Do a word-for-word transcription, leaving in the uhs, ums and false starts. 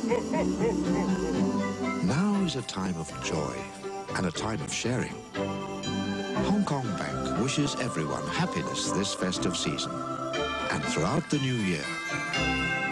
Now is a time of joy and a time of sharing. Hongkong Bank wishes everyone happiness this festive season and throughout the new year.